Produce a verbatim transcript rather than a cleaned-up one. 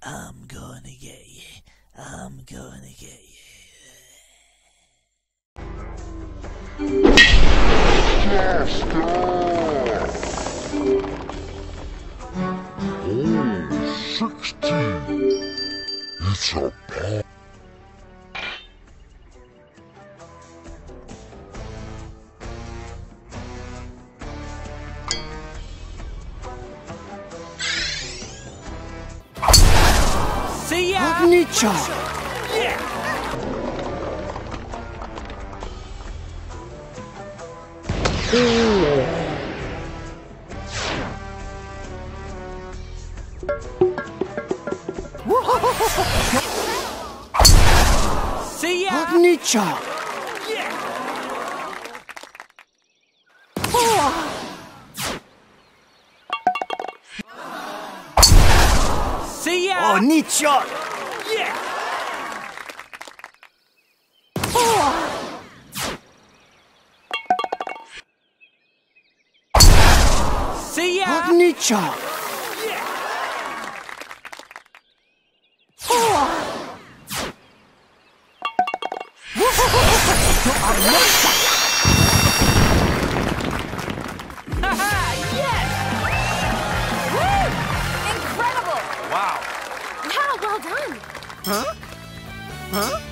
I'm gonna get you. I'm gonna get you. Oh, sixteen. It's a pet. See ya! Agikase! Yeah! See ya! Agikase! Yeah! See ya! Agikase! Yeah! See ya! Agikase! Yeah! Haha! Yes! Woo! Incredible! Wow! Wow, well done. Huh? Huh?